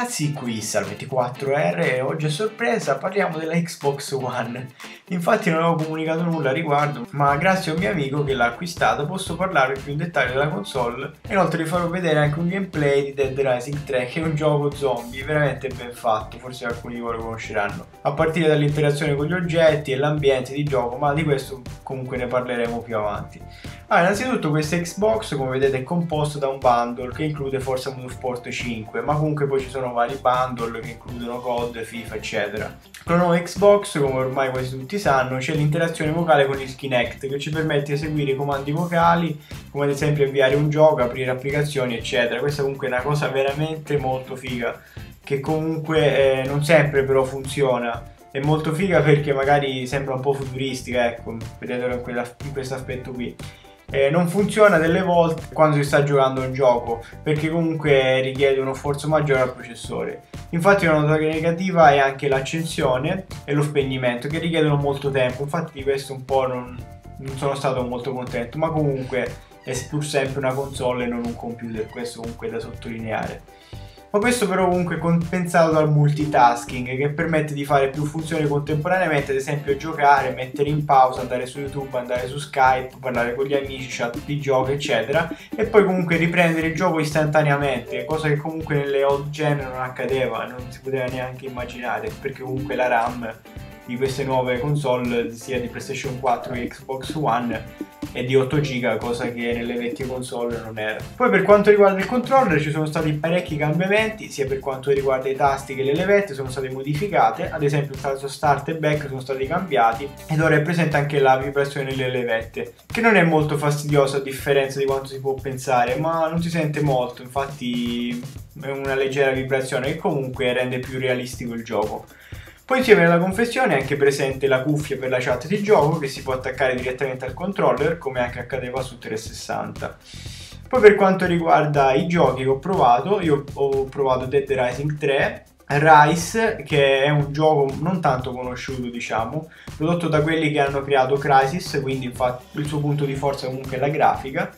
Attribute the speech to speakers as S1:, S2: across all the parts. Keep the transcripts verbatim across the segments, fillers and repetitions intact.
S1: ragazzi, qui Sal ventiquattro R e oggi a sorpresa parliamo della Xbox One. Infatti non avevo comunicato nulla a riguardo, ma grazie a un mio amico che l'ha acquistata posso parlarvi più in dettaglio della console. Inoltre vi farò vedere anche un gameplay di Dead Rising tre, che è un gioco zombie veramente ben fatto, forse alcuni di voi lo conosceranno, a partire dall'interazione con gli oggetti e l'ambiente di gioco, ma di questo comunque ne parleremo più avanti. Allora, innanzitutto questa Xbox, come vedete, è composta da un bundle che include Forza Motorsport cinque, ma comunque poi ci sono vari bundle che includono C O D, FIFA eccetera. Con la nuova Xbox, come ormai quasi tutti sanno, c'è l'interazione vocale con il Kinect che ci permette di eseguire i comandi vocali, come ad esempio avviare un gioco, aprire applicazioni eccetera. Questa comunque è una cosa veramente molto figa, che comunque eh, non sempre però funziona. È molto figa perché magari sembra un po' futuristica, ecco, vedetelo in, in questo aspetto qui. Eh, non funziona delle volte quando si sta giocando un gioco, perché comunque richiede uno sforzo maggiore al processore. Infatti una nota negativa è anche l'accensione e lo spegnimento, che richiedono molto tempo. Infatti di questo un po' non, non sono stato molto contento, ma comunque è pur sempre una console e non un computer, questo comunque è da sottolineare. Ma questo però comunque è compensato dal multitasking, che permette di fare più funzioni contemporaneamente, ad esempio giocare, mettere in pausa, andare su YouTube, andare su Skype, parlare con gli amici, chat di gioco eccetera, e poi comunque riprendere il gioco istantaneamente, cosa che comunque nelle old gen non accadeva, non si poteva neanche immaginare, perché comunque la RAM di queste nuove console, sia di PlayStation quattro che Xbox One, è di otto giga, cosa che nelle vecchie console non era. Poi per quanto riguarda il controller ci sono stati parecchi cambiamenti, sia per quanto riguarda i tasti che le levette sono state modificate, ad esempio il tasto start e back sono stati cambiati ed ora è presente anche la vibrazione delle levette, che non è molto fastidiosa a differenza di quanto si può pensare, ma non si sente molto, infatti è una leggera vibrazione che comunque rende più realistico il gioco. Poi insieme alla confezione è anche presente la cuffia per la chat di gioco che si può attaccare direttamente al controller, come anche accadeva su trecentosessanta. Poi per quanto riguarda i giochi che ho provato, io ho provato Dead Rising tre, Rise, che è un gioco non tanto conosciuto, diciamo, prodotto da quelli che hanno creato Crysis, quindi infatti il suo punto di forza comunque è la grafica.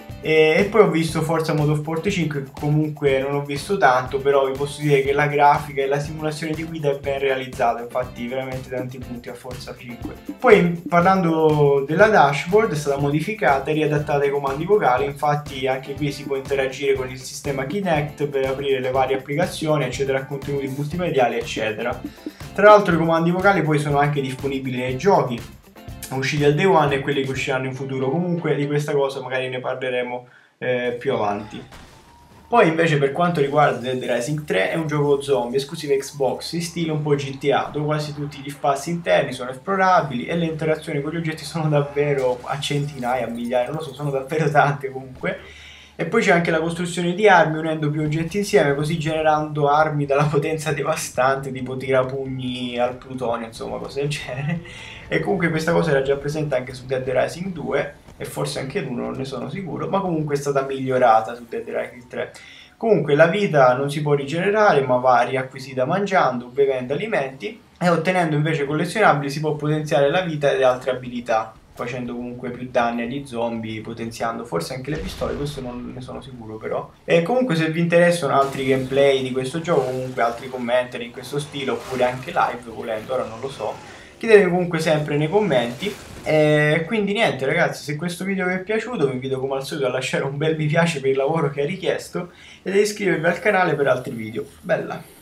S1: E poi ho visto Forza Motorsport cinque, che comunque non ho visto tanto, però vi posso dire che la grafica e la simulazione di guida è ben realizzata, infatti veramente tanti punti a Forza cinque. Poi parlando della dashboard, è stata modificata e riadattata ai comandi vocali, infatti anche qui si può interagire con il sistema Kinect per aprire le varie applicazioni, accedere a contenuti multimediali eccetera. Tra l'altro i comandi vocali poi sono anche disponibili nei giochi usciti al day one e quelli che usciranno in futuro. Comunque di questa cosa magari ne parleremo eh, più avanti. Poi invece per quanto riguarda Dead Rising tre, è un gioco zombie esclusivo Xbox in stile un po' G T A, dove quasi tutti gli spazi interni sono esplorabili e le interazioni con gli oggetti sono davvero a centinaia, a migliaia, non lo so, sono davvero tante comunque. E poi c'è anche la costruzione di armi unendo più oggetti insieme, così generando armi dalla potenza devastante, tipo tirapugni al plutonio, insomma cose del genere. E comunque questa cosa era già presente anche su Dead Rising due e forse anche l'uno, non ne sono sicuro, ma comunque è stata migliorata su Dead Rising tre. Comunque la vita non si può rigenerare, ma va riacquisita mangiando, bevendo alimenti, e ottenendo invece collezionabili si può potenziare la vita e altre abilità, facendo comunque più danni agli zombie, potenziando forse anche le pistole, questo non ne sono sicuro però. E comunque se vi interessano altri gameplay di questo gioco, comunque altri commentari in questo stile, oppure anche live volendo, ora non lo so, chiedetemi comunque sempre nei commenti. E quindi niente ragazzi, se questo video vi è piaciuto vi invito come al solito a lasciare un bel mi piace per il lavoro che ha richiesto ed a iscrivervi al canale per altri video. Bella!